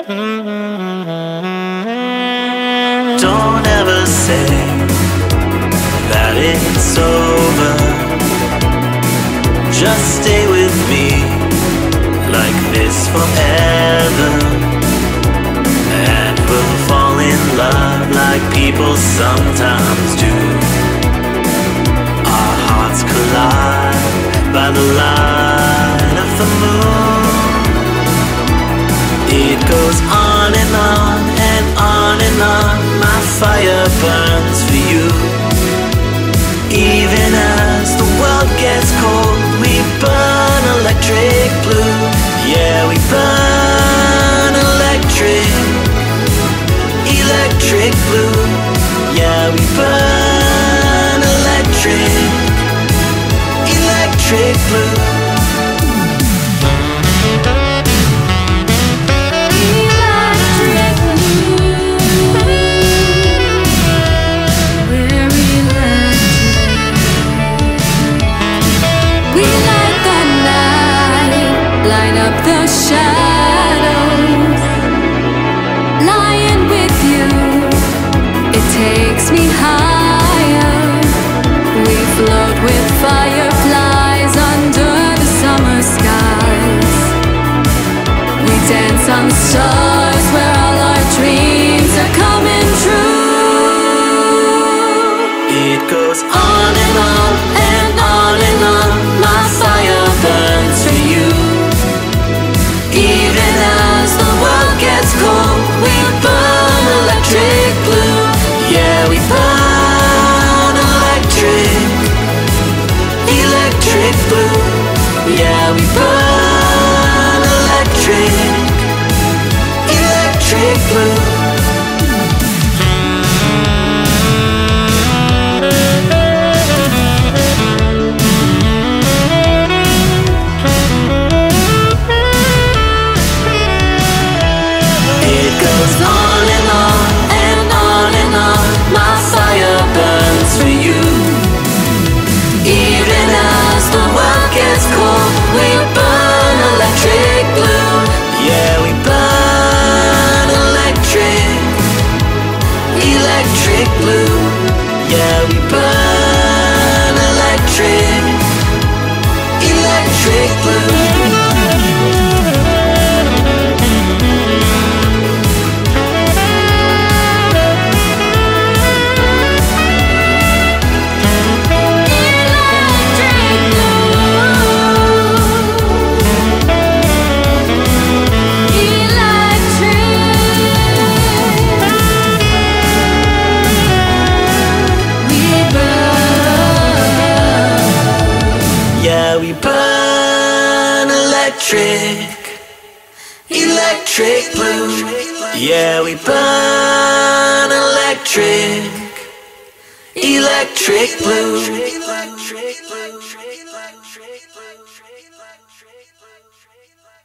Don't ever say that it's over. Just stay with me like this forever, and we'll fall in love like people sometimes do. Our hearts collide by the light of the moon. It goes on and on and on and on. My fire burns for you. Even as the world gets cold, we burn electric blue. Yeah, we burn electric, electric blue. Yeah, we burn electric, electric blue. The shadows, lying with you, it takes me higher. We float with fireflies under the summer skies. We dance on the stars where all our dreams are coming true. It goes on and on and on and on. My fire burns for you. Even as the world gets cold, we burn electric blue. Yeah, we burn electric, electric blue. Yeah, we burn electric, electric blue. Yeah, we burn electric, electric blue. Yeah, we burn electric, electric blue. Yeah, we burn electric, electric blue.